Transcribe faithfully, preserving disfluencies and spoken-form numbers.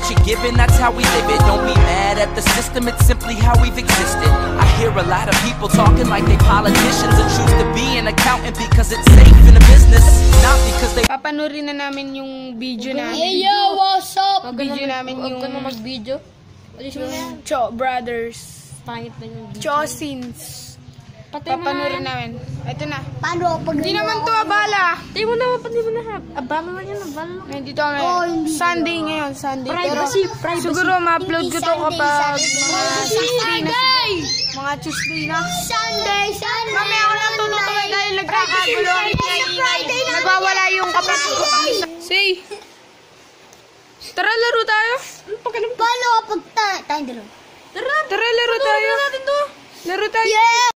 you're given, that's how we live it. Don't be mad at the system, it's simply how we've existed. I hear a lot of people talking like they politicians and choose to be an accountant because it's safe in the business, not because they... Papanoorin na namin yung video namin. Hey yo, what's up? Video namin yung... Huwag ka na mag-video. Cho Brothers. Pangit na yung video. Chosins. Papanoorin namin. Ito na. Paano pag... Hindi naman to abala. Hindi mo na, hindi mo na. Abala lang yan, abala lang. Ngayon dito kami. Oh, hindi Sunday ngayon, Sunday. Privacy, Pero privacy. siguro ma-upload ko to kapag mga Tuesday na. Sunday! Mga Tuesday na. Sunday, Sunday! Mamaya ako lang tutuloy dahil nagkakagulo ang ingay. Nagwawala yung kapatid ko pang isa. Say! Tara, laro tayo. Paano kapag tayong dalawa? Tara, laro tayo. Laro tayo. Yeah!